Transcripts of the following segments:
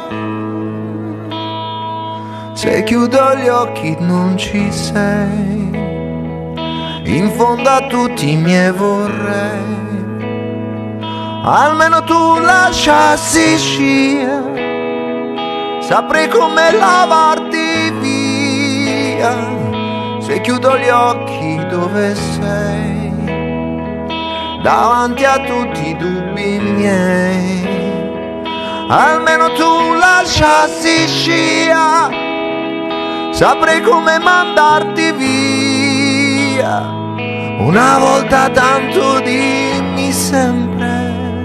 Se chiudo gli occhi non ci sei, in fondo a tutti i miei vorrei. Almeno tu lasciassi scia, saprei come lavarti via. Se chiudo gli occhi dove sei, davanti a tutti i dubbi miei. Almeno tu lasciassi scia, saprei come mandarti via. Una volta tanto dimmi sempre,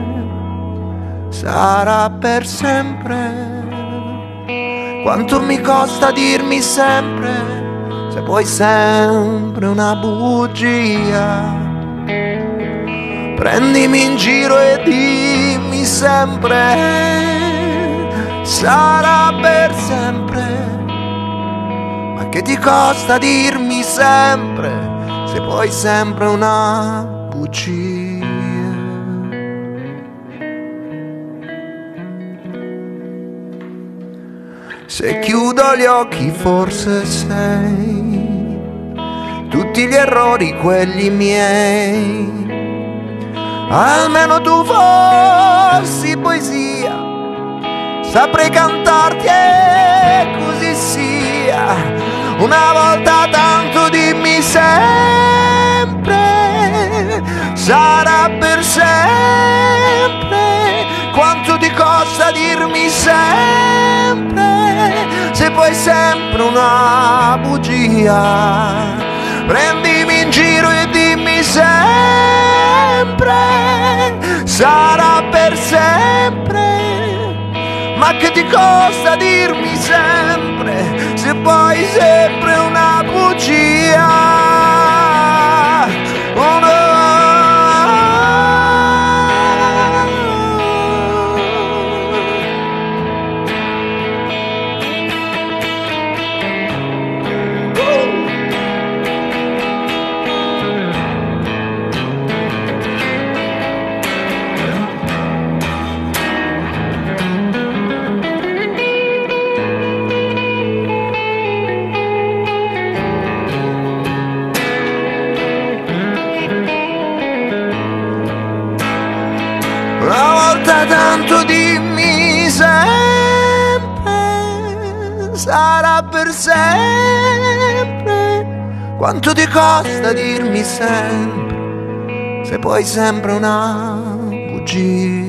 sarà per sempre. Quanto mi costa dirmi sempre, se poi sempre una bugia. Prendimi in giro e dimmi sempre, sarà per sempre. Ma che ti costa dirmi sempre, se poi sempre una bugia. Se chiudo gli occhi forse sei tutti gli errori quelli miei. Almeno tu fossi poesia, saprei cantarti e così sia. Una volta tanto dimmi sempre, sarà per sempre. Quanto ti costa dirmi sempre, se poi sempre una bugia. Prendimi in giro e dimmi sempre, sarà per sempre. Ma che ti costa dirmi sempre, se poi sempre una bugia. Oh no. Una volta tanto dimmi sempre, sarà per sempre. Quanto ti costa dirmi sempre, se poi sempre una bugia.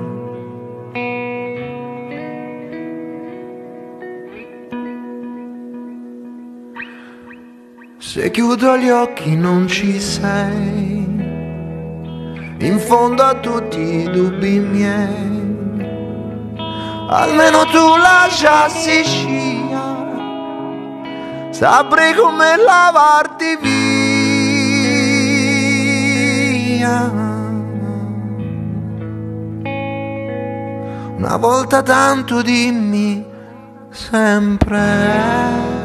Se chiudo gli occhi non ci sei, in fondo a tutti i dubbi miei. Almeno tu lasciassi scia, saprei come lavarti via. Una volta tanto dimmi sempre.